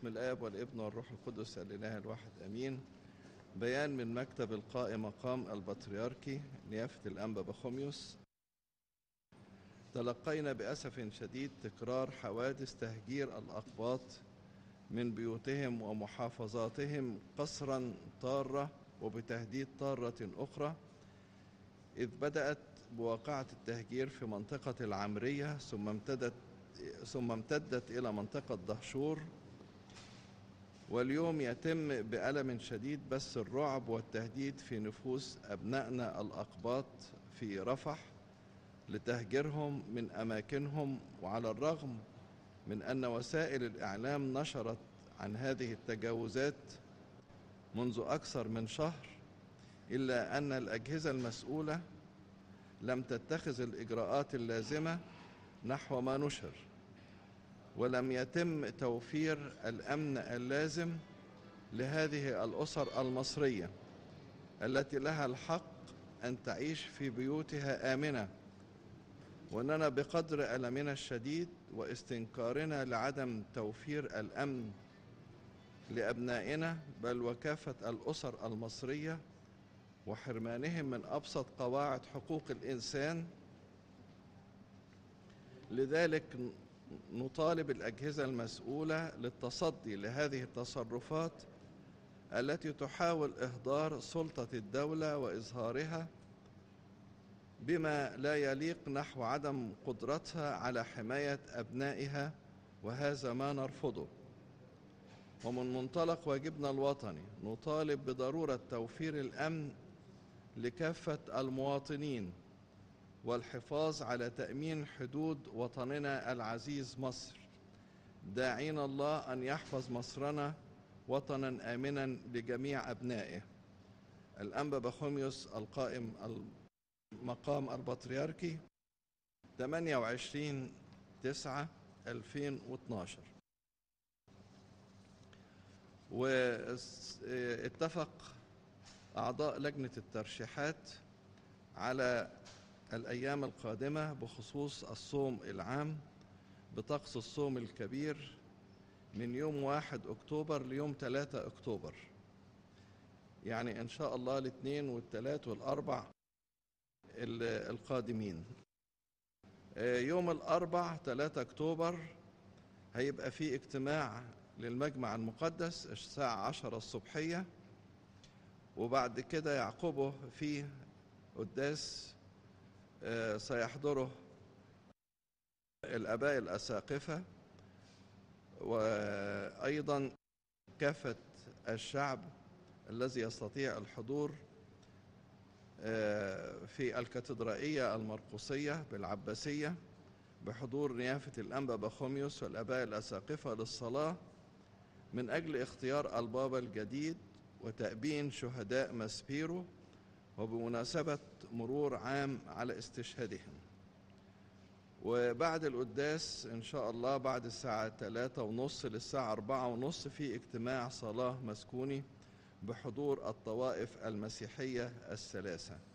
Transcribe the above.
باسم الآب والابن والروح القدس الإله الواحد أمين. بيان من مكتب القائم مقام البطريركي نيافة الأنبا بخوميوس. تلقينا بأسف شديد تكرار حوادث تهجير الأقباط من بيوتهم ومحافظاتهم قسرا طارة وبتهديد طارة أخرى، إذ بدأت بواقعة التهجير في منطقة العمرية ثم امتدت إلى منطقة دهشور، واليوم يتم بألم شديد بث الرعب والتهديد في نفوس أبنائنا الأقباط في رفح لتهجيرهم من أماكنهم. وعلى الرغم من أن وسائل الإعلام نشرت عن هذه التجاوزات منذ أكثر من شهر، إلا أن الأجهزة المسؤولة لم تتخذ الإجراءات اللازمة نحو ما نشر، ولم يتم توفير الأمن اللازم لهذه الأسر المصرية التي لها الحق أن تعيش في بيوتها آمنة. وأننا بقدر ألمنا الشديد واستنكارنا لعدم توفير الأمن لأبنائنا بل وكافة الأسر المصرية وحرمانهم من أبسط قواعد حقوق الإنسان، لذلك نطالب الأجهزة المسؤولة للتصدي لهذه التصرفات التي تحاول إهدار سلطة الدولة وإظهارها بما لا يليق نحو عدم قدرتها على حماية أبنائها، وهذا ما نرفضه. ومن منطلق واجبنا الوطني نطالب بضرورة توفير الأمن لكافة المواطنين والحفاظ على تأمين حدود وطننا العزيز مصر، داعين الله أن يحفظ مصرنا وطنا آمنا لجميع أبنائه. الأنبا بخوميوس القائم مقام البطريركي 28/9/2012. واتفق أعضاء لجنة الترشيحات على الأيام القادمة بخصوص الصوم العام بطقس الصوم الكبير من يوم 1 أكتوبر ليوم 3 أكتوبر، يعني إن شاء الله الاثنين والثلاث والأربع القادمين. يوم الأربع 3 أكتوبر هيبقى فيه اجتماع للمجمع المقدس الساعة 10 الصبحية، وبعد كده يعقبه فيه قداس سيحضره الآباء الأساقفة وأيضا كافة الشعب الذي يستطيع الحضور في الكاتدرائية المرقسية بالعباسية بحضور نيافة الأنبا بخوميوس والآباء الأساقفة للصلاة من أجل اختيار البابا الجديد وتأبين شهداء ماسبيرو، وبمناسبة مرور عام على استشهادهم. وبعد القداس إن شاء الله بعد الساعة 3:30 للساعة 4:30 في اجتماع صلاة مسكوني بحضور الطوائف المسيحية الثلاثة.